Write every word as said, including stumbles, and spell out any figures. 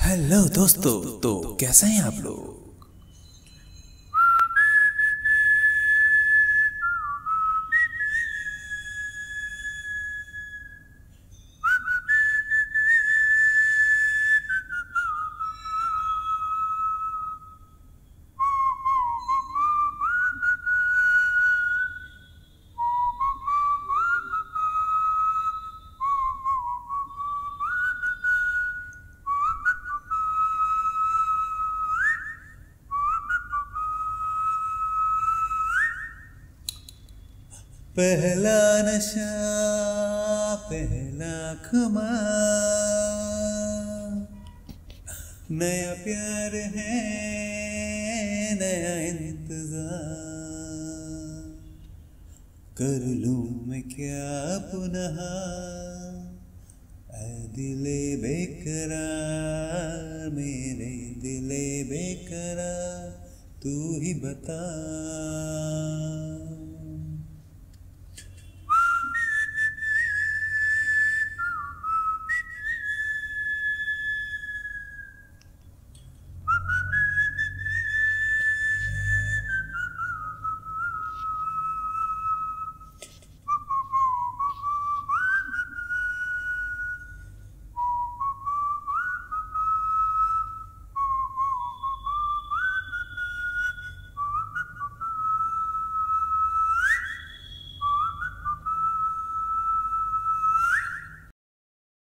Hello दोस्तों। तो कैसे हैं आप लोग। पहला नशा पहला खुमार, नया प्यार है नया इंतजार। कर लूं मैं क्या पुनः ऐ दिले बेकरार, मेरे दिले बेकरार, तू ही बता।